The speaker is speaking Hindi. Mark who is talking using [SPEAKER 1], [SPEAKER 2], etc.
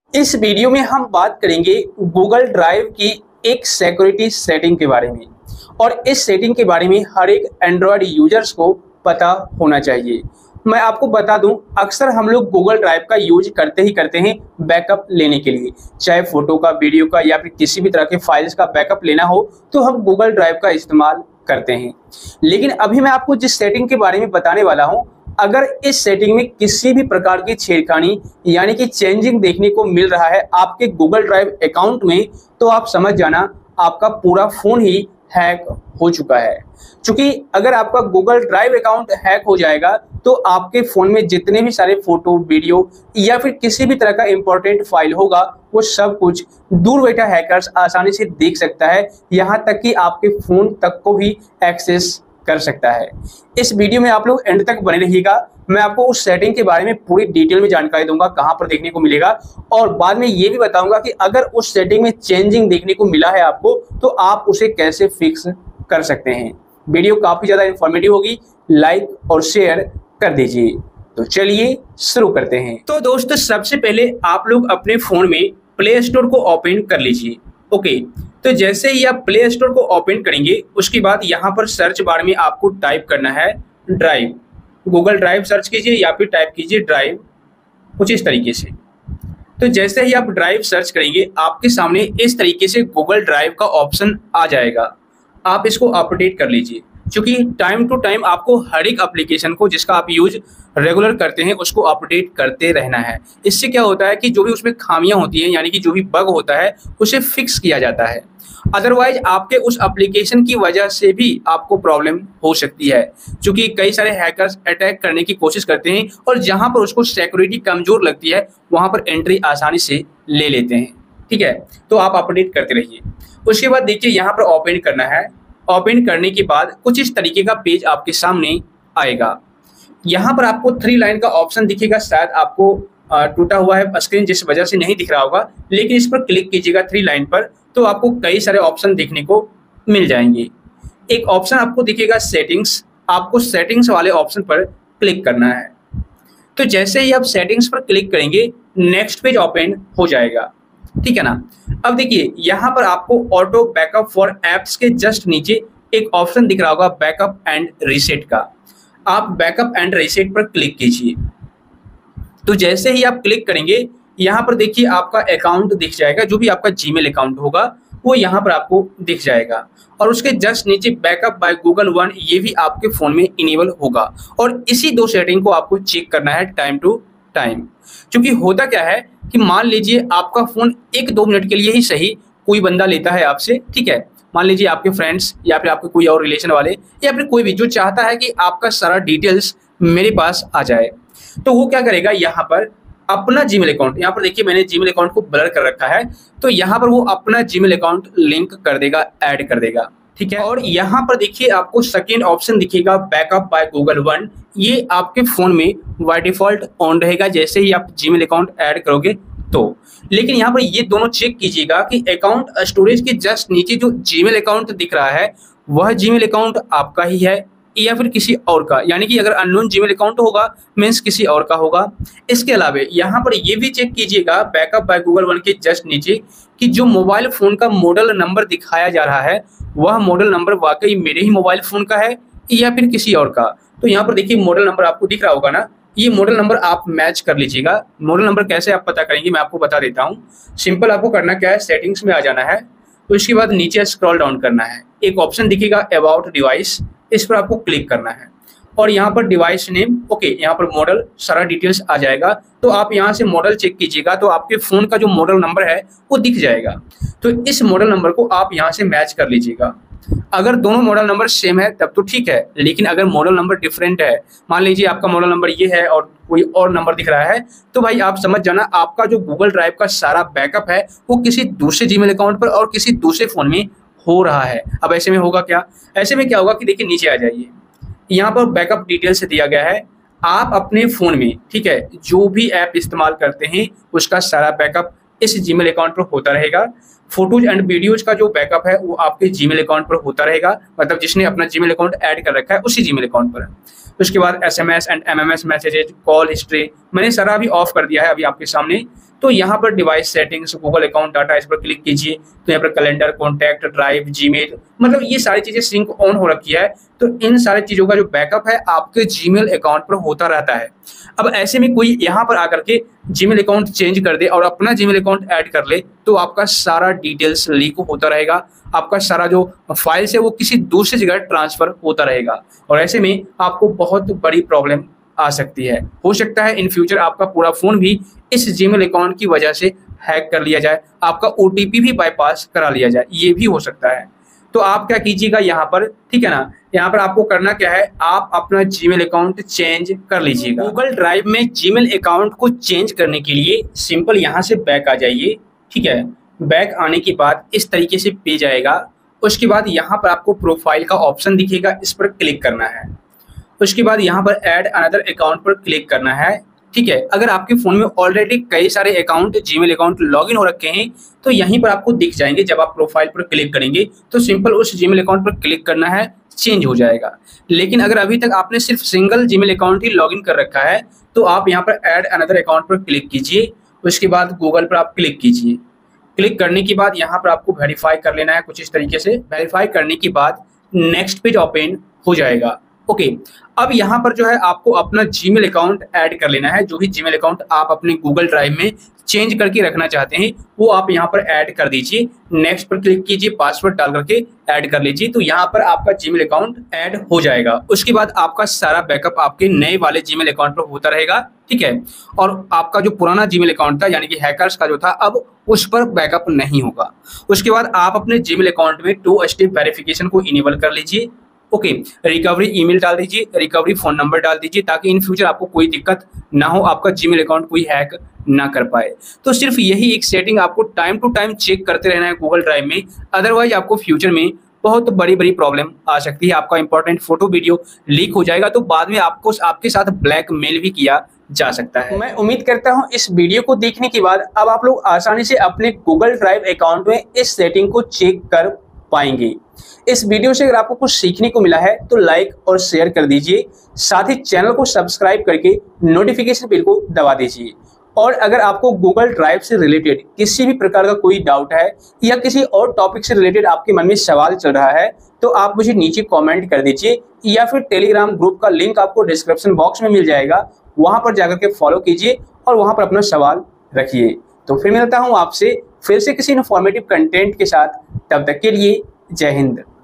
[SPEAKER 1] इस वीडियो में हम बात करेंगे गूगल ड्राइव की एक सिक्योरिटी सेटिंग के बारे में। और इस सेटिंग के बारे में हर एक एंड्रॉयड यूजर्स को पता होना चाहिए। मैं आपको बता दूं, अक्सर हम लोग गूगल ड्राइव का यूज करते हैं बैकअप लेने के लिए। चाहे फोटो का, वीडियो का या फिर किसी भी तरह के फाइल्स का बैकअप लेना हो तो हम गूगल ड्राइव का इस्तेमाल करते हैं। लेकिन अभी मैं आपको जिस सेटिंग के बारे में बताने वाला हूं, अगर इस सेटिंग में किसी भी प्रकार की छेड़खानी यानी कि चेंजिंग देखने को मिल रहा है आपके गूगल ड्राइव अकाउंट में, तो आप समझ जाना आपका पूरा फोन ही हैक हो चुका है। क्योंकि अगर आपका गूगल ड्राइव अकाउंट हैक हो जाएगा तो आपके फोन में जितने भी सारे फोटो, वीडियो या फिर किसी भी तरह का इंपॉर्टेंट फाइल होगा, वो सब कुछ दूर बैठा हैकर्स आसानी से देख सकता है। यहाँ तक कि आपके फोन तक को भी एक्सेस कर सकता है। इस वीडियो में आप लोग एंड तक बने रहिएगा। मैं आपको उस सेटिंग के बारे में पूरी डिटेल में जानकारी दूंगा, कहां पर देखने को मिलेगा, और बाद में ये भी बताऊंगा कि अगर उस सेटिंग में चेंजिंग देखने को मिला है आपको तो आप उसे कैसे फिक्स कर सकते हैं। वीडियो काफी ज्यादा इंफॉर्मेटिव होगी, लाइक और शेयर कर दीजिए। तो चलिए शुरू करते हैं। तो दोस्तों, सबसे पहले आप लोग अपने फोन में प्ले स्टोर को ओपन कर लीजिए। ओके, तो जैसे ही आप प्ले स्टोर को ओपन करेंगे उसके बाद यहाँ पर सर्च बार में आपको टाइप करना है ड्राइव। गूगल ड्राइव सर्च कीजिए या फिर टाइप कीजिए ड्राइव, कुछ इस तरीके से। तो जैसे ही आप ड्राइव सर्च करेंगे आपके सामने इस तरीके से गूगल ड्राइव का ऑप्शन आ जाएगा। आप इसको अपडेट कर लीजिए, क्योंकि टाइम टू टाइम आपको हर एक एप्लीकेशन को जिसका आप यूज रेगुलर करते हैं उसको अपडेट करते रहना है। इससे क्या होता है कि जो भी उसमें खामियां होती हैं यानी कि जो भी बग होता है उसे फिक्स किया जाता है। अदरवाइज आपके उस एप्लीकेशन की वजह से भी आपको प्रॉब्लम हो सकती है, क्योंकि कई सारे हैकर्स अटैक करने की कोशिश करते हैं और जहां पर उसको सिक्योरिटी कमजोर लगती है वहां पर एंट्री आसानी से ले लेते हैं। ठीक है, तो आप अपडेट करते रहिए। उसके बाद देखिए यहाँ पर ओपन करना है। ओपन करने के बाद कुछ इस तरीके का पेज आपके सामने आएगा। यहाँ पर आपको 3 लाइन का ऑप्शन दिखेगा। शायद आपको टूटा हुआ है स्क्रीन जिस वजह से नहीं दिख रहा होगा, लेकिन इस पर क्लिक कीजिएगा 3 लाइन पर, तो आपको कई सारे ऑप्शन देखने को मिल जाएंगे। एक ऑप्शन आपको दिखेगा सेटिंग्स। आपको सेटिंग्स वाले ऑप्शन पर क्लिक करना है। तो जैसे ही आप सेटिंग्स पर क्लिक करेंगे नेक्स्ट पेज ओपन हो जाएगा। ठीक है ना। अब देखिए यहाँ पर आपको ऑटो बैकअप फॉर एप्स के जस्ट नीचे एक ऑप्शन दिख रहा होगा बैकअप एंड रीसेट का। आप बैकअप एंड रीसेट पर क्लिक कीजिए। तो जैसे ही आप क्लिक करेंगे यहाँ पर देखिए आपका अकाउंट दिख जाएगा। जो भी आपका जीमेल अकाउंट होगा वो यहाँ पर आपको दिख जाएगा, और उसके जस्ट नीचे बैकअप बाय गूगल वन ये भी आपके फोन में इनेबल होगा। और इसी 2 सेटिंग को आपको चेक करना है टाइम टू टाइम। क्योंकि होता क्या है कि मान लीजिए आपका फोन 1-2 मिनट के लिए ही सही कोई बंदा लेता है आपसे। ठीक है, मान लीजिए आपके फ्रेंड्स या फिर आपके कोई और रिलेशन वाले या फिर कोई भी जो चाहता है कि आपका सारा डिटेल्स मेरे पास आ जाए, तो वो क्या करेगा, यहाँ पर अपना जीमेल अकाउंट, यहाँ पर देखिए मैंने जीमेल अकाउंट को ब्लर कर रखा है, तो यहाँ पर वो अपना जीमेल अकाउंट लिंक कर देगा, ऐड कर देगा। ठीक है, और यहाँ पर देखिए आपको सेकेंड ऑप्शन दिखेगा बैकअप बाय गूगल वन। ये आपके फोन में बाय डिफॉल्ट ऑन रहेगा जैसे ही आप जीमेल अकाउंट ऐड करोगे तो। लेकिन यहाँ पर ये दोनों चेक कीजिएगा कि अकाउंट स्टोरेज के जस्ट नीचे जो जीमेल अकाउंट दिख रहा है वह जीमेल अकाउंट आपका ही है या फिर किसी और का, यानी कि अगर अननोन जीमेल अकाउंट होगा मीन्स किसी और का होगा। इसके अलावा यहाँ पर ये भी चेक कीजिएगा बैकअप बाय गूगल वन के जस्ट नीचे कि जो मोबाइल फोन का मॉडल नंबर दिखाया जा रहा है वह मॉडल नंबर वाकई मेरे ही मोबाइल फोन का है या फिर किसी और का। तो यहाँ पर देखिए मॉडल नंबर आपको दिख रहा होगा ना, ये मॉडल नंबर आप मैच कर लीजिएगा। मॉडल नंबर कैसे आप पता करेंगे मैं आपको बता देता हूँ। सिंपल आपको करना क्या है, सेटिंग्स में आ जाना है, तो इसके बाद नीचे स्क्रॉल डाउन करना है। एक ऑप्शन दिखेगा अबाउट डिवाइस, इस पर आपको क्लिक करना है और यहाँ पर डिवाइस नेम, ओके, यहाँ पर मॉडल सारा डिटेल्स आ जाएगा। तो आप यहाँ से मॉडल चेक कीजिएगा तो आपके फोन का जो मॉडल नंबर है वो दिख जाएगा। तो इस मॉडल नंबर को आप यहाँ से मैच कर लीजिएगा। अगर दोनों मॉडल नंबर सेम है तब तो ठीक है, लेकिन अगर मॉडल नंबर डिफरेंट है, मान लीजिए आपका मॉडल नंबर ये है और कोई और नंबर दिख रहा है, तो भाई आप समझ जाना आपका जो गूगल ड्राइव का सारा बैकअप है वो किसी दूसरे जीमेल अकाउंट पर और किसी दूसरे फोन में हो रहा है। अब ऐसे में होगा क्या, ऐसे में क्या होगा कि देखिए नीचे आ जाइए, यहाँ पर बैकअप डिटेल्स दिया गया है। आप अपने फोन में, ठीक है, जो भी ऐप इस्तेमाल करते हैं उसका सारा बैकअप इस जीमेल अकाउंट पर होता रहेगा। फोटोज एंड वीडियोज का जो बैकअप है वो आपके जीमेल अकाउंट पर होता रहेगा, मतलब जिसने अपना जीमेल अकाउंट ऐड कर रखा है उसी जीमेल अकाउंट पर। उसके बाद SMS and MMS messages, call history मैंने सारा अभी ऑफ कर दिया है अभी आपके सामने, तो यहाँ पर device settings, Google account data, इस पर क्लिक कीजिए। तो यहाँ पर कैलेंडर, कॉन्टैक्ट, ड्राइव, जीमेल, मतलब ये सारी चीजें सिंक ऑन हो रखी है। तो इन सारी चीजों का जो बैकअप है आपके जीमेल अकाउंट पर होता रहता है। अब ऐसे में कोई यहाँ पर आकर के जीमेल अकाउंट चेंज कर दे और अपना जीमेल अकाउंट ऐड कर ले, तो आपका सारा डिटेल्स लीक होता रहेगा, आपका सारा जो फाइल्स है वो किसी दूसरी जगह ट्रांसफर होता रहेगा, और ऐसे में आपको बहुत बड़ी प्रॉब्लम आ सकती है। हो सकता है इन फ्यूचर आपका पूरा फोन भी इस जीमेल अकाउंट की वजह से हैक कर लिया जाए, आपका ओटीपी भी बाईपास करा लिया जाए, ये भी हो सकता है। तो आप क्या कीजिएगा यहाँ पर, ठीक है ना, यहाँ पर आपको करना क्या है, आप अपना जीमेल अकाउंट चेंज कर लीजिएगा। गूगल ड्राइव में जीमेल अकाउंट को चेंज करने के लिए सिंपल यहाँ से बैक आ जाइए, ठीक है। बैक आने के बाद इस तरीके से पेज आएगा। उसके बाद यहाँ पर आपको प्रोफाइल का ऑप्शन दिखेगा, इस पर क्लिक करना है। उसके बाद यहाँ पर ऐड अनदर अकाउंट पर क्लिक करना है, ठीक है। अगर आपके फोन में ऑलरेडी कई सारे अकाउंट, जीमेल अकाउंट लॉगिन हो रखे हैं तो यहीं पर आपको दिख जाएंगे। जब आप प्रोफाइल पर क्लिक करेंगे तो सिंपल उस जीमेल अकाउंट पर क्लिक करना है, चेंज हो जाएगा। लेकिन अगर अभी तक आपने सिर्फ सिंगल जीमेल अकाउंट ही लॉगिन कर रखा है तो आप यहाँ पर ऐड अनदर अकाउंट पर क्लिक कीजिए। उसके बाद गूगल पर आप क्लिक कीजिए। क्लिक करने के बाद यहाँ पर आपको वेरीफाई कर लेना है कुछ इस तरीके से। वेरीफाई करने के बाद नेक्स्ट पेज ओपन हो जाएगा। ओके, अब यहाँ पर जो है आपको अपना जीमेल अकाउंट ऐड कर लेना है। जो भी जीमेल अकाउंट आप अपने गूगल ड्राइव में चेंज करके रखना चाहते हैं वो आप यहाँ पर ऐड कर दीजिए। नेक्स्ट पर क्लिक कीजिए, पासवर्ड डाल करके ऐड कर लीजिए। तो यहाँ पर आपका जीमेल अकाउंट ऐड हो जाएगा। उसके बाद आपका सारा बैकअप आपके नए वाले जीमेल अकाउंट पर होता रहेगा, ठीक है। और आपका जो पुराना जीमेल अकाउंट था यानी कि हैकर्स का जो था, अब उस पर बैकअप नहीं होगा। उसके बाद आप अपने जीमेल अकाउंट में 2 स्टेप वेरिफिकेशन को इनेबल कर लीजिए। ओके, रिकवरी ईमेल डाल दीजिए, रिकवरी फोन नंबर डाल दीजिए, ताकि इन फ्यूचर आपको कोई दिक्कत ना हो, आपका जीमेल अकाउंट कोई हैक ना कर पाए। तो सिर्फ यही एक सेटिंग आपको टाइम टू टाइम चेक करते रहना है गूगल ड्राइव में, अदरवाइज आपको फ्यूचर में बहुत बड़ी बड़ी प्रॉब्लम आ सकती है। आपका इंपॉर्टेंट फोटो वीडियो लीक हो जाएगा तो बाद में आपको आपके साथ ब्लैकमेल भी किया जा सकता है। मैं उम्मीद करता हूं इस वीडियो को देखने के बाद अब आप लोग आसानी से अपने गूगल ड्राइव अकाउंट में इस सेटिंग को चेक कर पाएंगे। इस वीडियो से अगर आपको कुछ सीखने को मिला है तो लाइक और शेयर कर दीजिए, साथ ही चैनल को सब्सक्राइब करके नोटिफिकेशन बेल को दबा दीजिए। और अगर आपको गूगल ड्राइव से रिलेटेड किसी भी प्रकार का कोई डाउट है या किसी और टॉपिक से रिलेटेड आपके मन में सवाल चल रहा है तो आप मुझे नीचे कमेंट कर दीजिए, या फिर टेलीग्राम ग्रुप का लिंक आपको डिस्क्रिप्शन बॉक्स में मिल जाएगा, वहां पर जाकर के फॉलो कीजिए और वहां पर अपना सवाल रखिए। तो फिर मिलता हूं आपसे फिर से किसी इन्फॉर्मेटिव कंटेंट के साथ, तब तक के लिए जय हिंद।